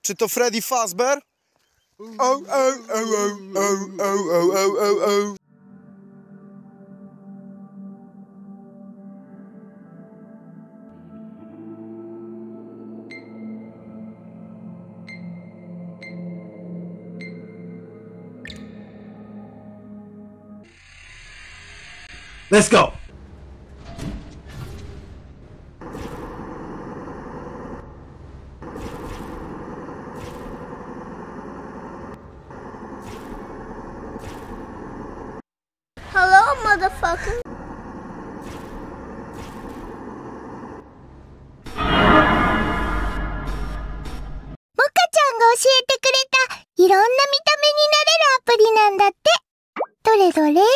Czy to Freddy Fazbear? Oh, oh, oh, oh, oh, oh, oh, oh, oh. Let's go! Hello, motherfucker.モカちゃんが教えてくれたいろんな見た目になれるアプリなんだって。どれどれ？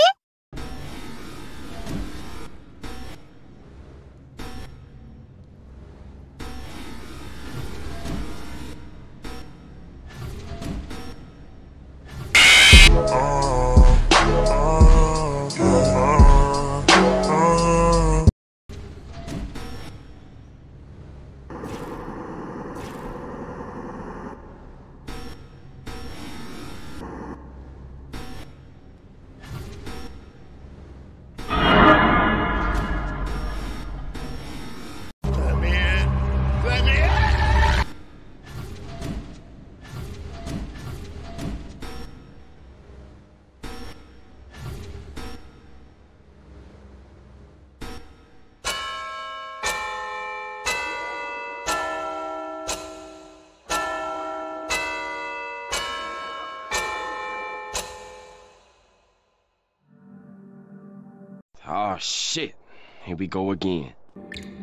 Oh shit, here we go again.